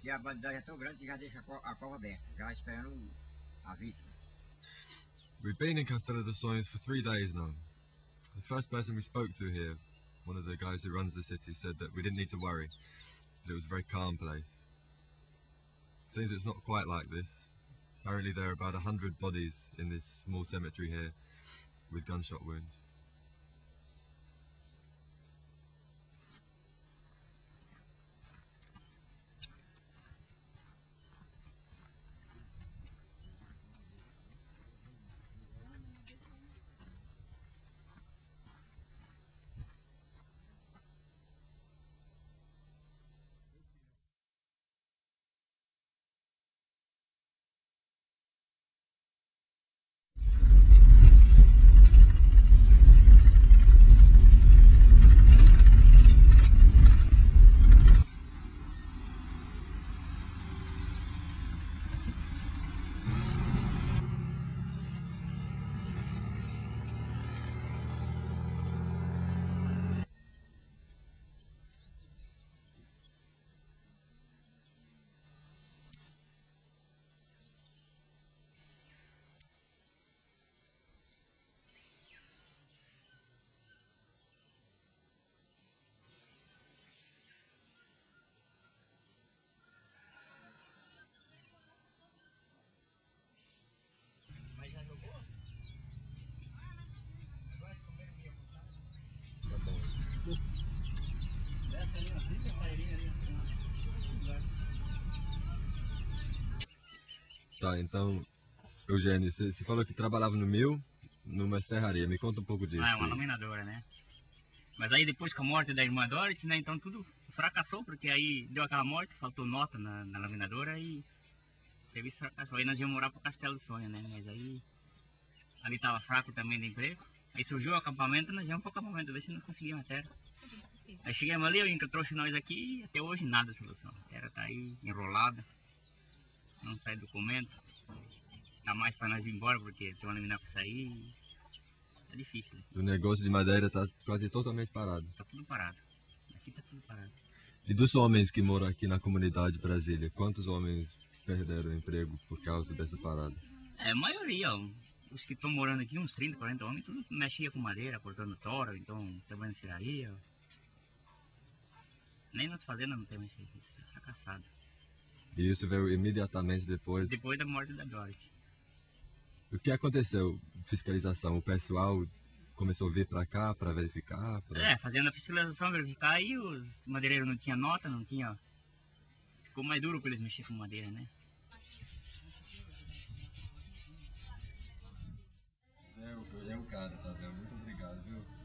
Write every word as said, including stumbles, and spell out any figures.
Porque a bandidagem é tão grande que já deixa a, co a cova aberta, já esperando a vítima. We've been in Castelo dos Sonhos for three days now. The first person we spoke to here, one of the guys who runs the city, said that we didn't need to worry, that it was a very calm place. It seems it's not quite like this. Apparently there are about a hundred bodies in this small cemetery here with gunshot wounds. Tá, então, Eugênio, você, você falou que trabalhava no mil, numa serraria, me conta um pouco disso. Ah, é uma laminadora, né? Mas aí depois com a morte da irmã Dorothy, né, então tudo fracassou, porque aí deu aquela morte, faltou nota na, na laminadora e o serviço fracassou. Aí nós íamos morar pro Castelo do Sonho, né? Mas aí ali tava fraco também de emprego. Aí surgiu o acampamento, nós íamos pro acampamento, ver se nós conseguimos a terra. Aí chegamos ali, o Inca trouxe nós aqui e até hoje nada de solução. A terra tá aí enrolada, não sai documento. Tá mais para nós ir embora porque tem uma laminar para sair. Tá difícil. Né? O negócio de madeira tá quase totalmente parado. Tá tudo parado. Aqui tá tudo parado. E dos homens que moram aqui na comunidade de Brasília, quantos homens perderam o emprego por causa dessa parada? É, a maioria, ó, os que estão morando aqui, uns trinta, quarenta homens, tudo mexia com madeira, cortando tora, então trabalhando em serraria. Nem nas fazendas não tem mais serviço, tá fracassado. E isso veio imediatamente depois? Depois da morte da Dorothy. O que aconteceu? Fiscalização, o pessoal começou a vir para cá para verificar? Pra... É, fazendo a fiscalização, verificar, aí os madeireiros não tinham nota, não tinha... Ficou mais duro para eles mexerem com madeira, né? É o, é o cara, tá vendo? Muito obrigado, viu?